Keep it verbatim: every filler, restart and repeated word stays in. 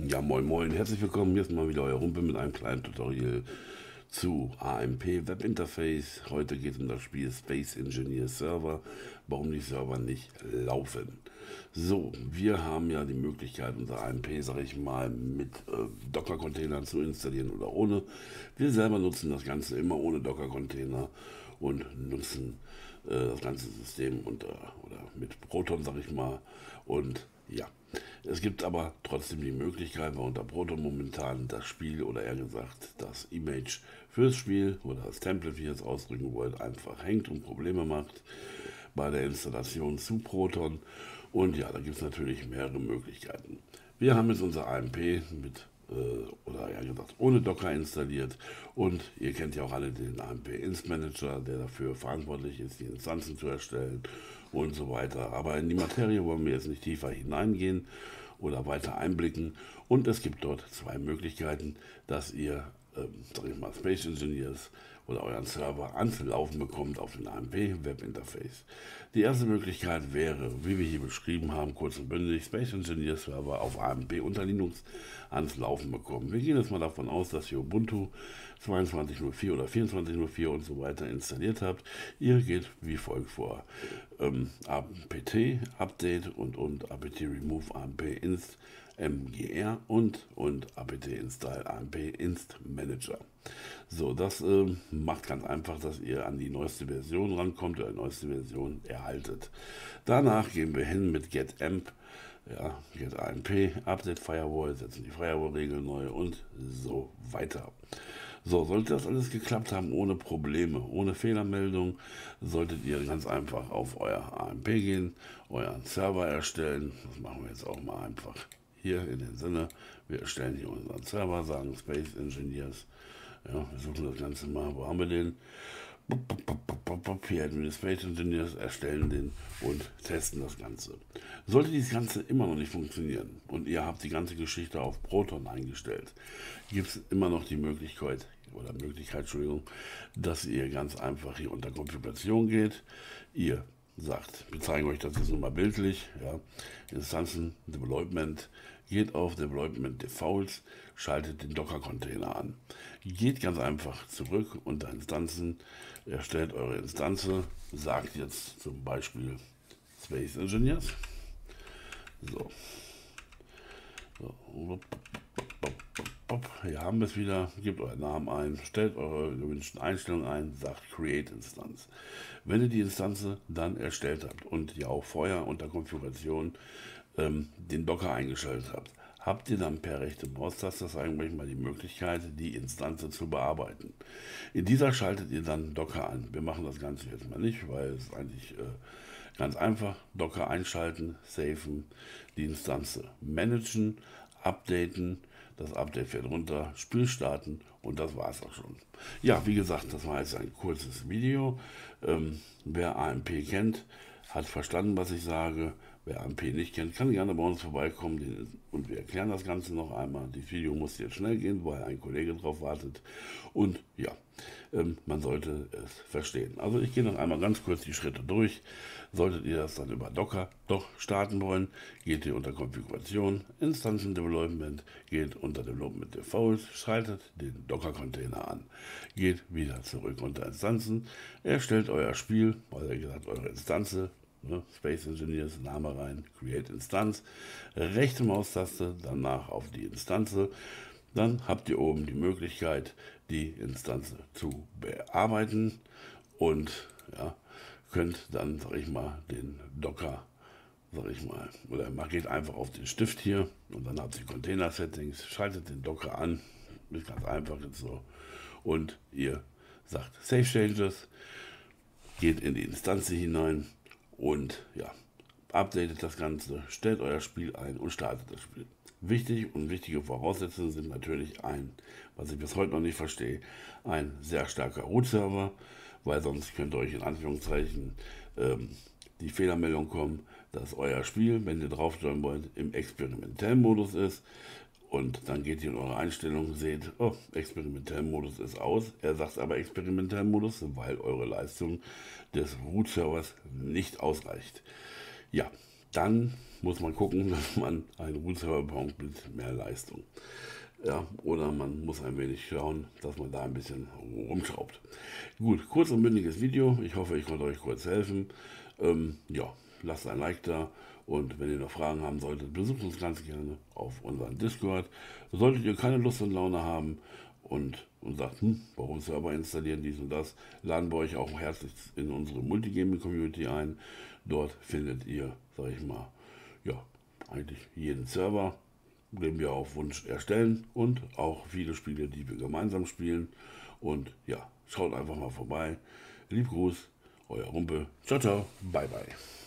Ja, moin moin, herzlich willkommen. Hier ist mal wieder euer Rumpel mit einem kleinen Tutorial zu A M P Web Interface. Heute geht es um das Spiel Space Engineer Server, warum die Server nicht laufen. So, wir haben ja die Möglichkeit, unser A M P, sage ich mal, mit äh, Docker-Containern zu installieren oder ohne. Wir selber nutzen das Ganze immer ohne Docker-Container und nutzen äh, das ganze System unter, oder mit Proton, sage ich mal. Und ja, es gibt aber trotzdem die Möglichkeit, weil unter Proton momentan das Spiel oder eher gesagt das Image fürs Spiel oder das Template, wie ihr es ausdrücken wollt, einfach hängt und Probleme macht bei der Installation zu Proton. Und ja, da gibt es natürlich mehrere Möglichkeiten. Wir haben jetzt unser A M P mit äh, oder eher gesagt ohne Docker installiert und ihr kennt ja auch alle den A M P Inst Manager, der dafür verantwortlich ist, die Instanzen zu erstellen und so weiter. Aber in die Materie wollen wir jetzt nicht tiefer hineingehen oder weiter einblicken. Und es gibt dort zwei Möglichkeiten, dass ihr, ähm, sag ich mal, Space Engineers oder euren Server ans Laufen bekommt auf den A M P Web Interface. Die erste Möglichkeit wäre, wie wir hier beschrieben haben, kurz und bündig, Space Engineer Server auf A M P unter Linux ans Laufen bekommen. Wir gehen jetzt mal davon aus, dass ihr Ubuntu zweiundzwanzig null vier oder vierundzwanzig null vier und so weiter installiert habt. Ihr geht wie folgt vor. Ähm, apt update und, und apt remove amp inst mgr und, und apt install amp inst manager. So, das äh, macht ganz einfach, dass ihr an die neueste Version rankommt oder die neueste Version erhaltet. Danach gehen wir hin mit getamp, ja, get amp, update firewall, setzen die Firewall-Regel neu und so weiter. So, sollte das alles geklappt haben, ohne Probleme, ohne Fehlermeldung, solltet ihr ganz einfach auf euer A M P gehen, euren Server erstellen. Das machen wir jetzt auch mal einfach hier in dem Sinne. Wir erstellen hier unseren Server, sagen Space Engineers. Ja, wir suchen das Ganze mal. Wo haben wir den? Hier hätten wir die Space Engineers, erstellen den und testen das Ganze. Sollte dieses Ganze immer noch nicht funktionieren und ihr habt die ganze Geschichte auf Proton eingestellt, gibt es immer noch die Möglichkeit, oder Möglichkeit, Entschuldigung, dass ihr ganz einfach hier unter Konfiguration geht. Ihr sagt, wir zeigen euch das jetzt nur mal bildlich, ja, Instanzen, Development, geht auf Development Defaults, schaltet den Docker-Container an. Geht ganz einfach zurück unter Instanzen, erstellt eure Instanze, sagt jetzt zum Beispiel Space Engineers. So. So. Hier haben wir es wieder, gebt euren Namen ein, stellt eure gewünschten Einstellungen ein, sagt Create Instance. Wenn ihr die Instanze dann erstellt habt und ihr auch vorher unter Konfiguration ähm, den Docker eingeschaltet habt, habt ihr dann per rechte Maustaste, sagen wir mal, die Möglichkeit, die Instanze zu bearbeiten. In dieser schaltet ihr dann Docker an. Wir machen das Ganze jetzt mal nicht, weil es eigentlich äh, ganz einfach, Docker einschalten, safen, die Instanze managen, updaten, das Update fährt runter, Spiel starten und das war es auch schon. Ja, wie gesagt, das war jetzt ein kurzes Video. Ähm, wer A M P kennt, hat verstanden, was ich sage. Wer A M P nicht kennt, kann gerne bei uns vorbeikommen und wir erklären das Ganze noch einmal. Das Video muss jetzt schnell gehen, weil ein Kollege drauf wartet. Und ja, ähm, man sollte es verstehen. Also ich gehe noch einmal ganz kurz die Schritte durch. Solltet ihr das dann über Docker doch starten wollen, geht ihr unter Konfiguration, Instanzen Development, geht unter Development Defaults, schaltet den Docker-Container an, geht wieder zurück unter Instanzen, erstellt euer Spiel, weil ihr gesagt eure Instanze, ne, Space Engineers, Name rein, Create Instanz, rechte Maustaste, danach auf die Instanze, dann habt ihr oben die Möglichkeit, die Instanze zu bearbeiten und ja, könnt dann, sag ich mal, den Docker, sag ich mal, oder man geht einfach auf den Stift hier und dann habt ihr Container Settings, schaltet den Docker an, ist ganz einfach jetzt so und ihr sagt Save Changes, geht in die Instanz hinein und ja, updatet das Ganze, stellt euer Spiel ein und startet das Spiel. Wichtig und wichtige Voraussetzungen sind natürlich ein, was ich bis heute noch nicht verstehe, ein sehr starker Root-Server, weil sonst könnte euch in Anführungszeichen ähm, die Fehlermeldung kommen, dass euer Spiel, wenn ihr drauf joinen wollt, im experimentellen Modus ist und dann geht ihr in eure Einstellungen, seht, oh, experimentellen Modus ist aus, er sagt aber experimentellen Modus, weil eure Leistung des Root-Servers nicht ausreicht. Ja, dann muss man gucken, dass man einen Root-Server bekommt mit mehr Leistung. Ja, oder man muss ein wenig schauen, dass man da ein bisschen rumschraubt. Gut, kurz und bündiges Video. Ich hoffe, ich konnte euch kurz helfen. Ähm, ja, lasst ein Like da und wenn ihr noch Fragen haben solltet, besucht uns ganz gerne auf unseren Discord. Solltet ihr keine Lust und Laune haben und, und sagt, hm, warum Server installieren, dies und das, laden wir euch auch herzlich in unsere Multigaming-Community ein. Dort findet ihr, sag ich mal, ja, eigentlich jeden Server, den wir auf Wunsch erstellen und auch viele Spiele, die wir gemeinsam spielen. Und ja, schaut einfach mal vorbei. Lieb Gruß, euer Rumpel. Ciao, ciao, bye, bye.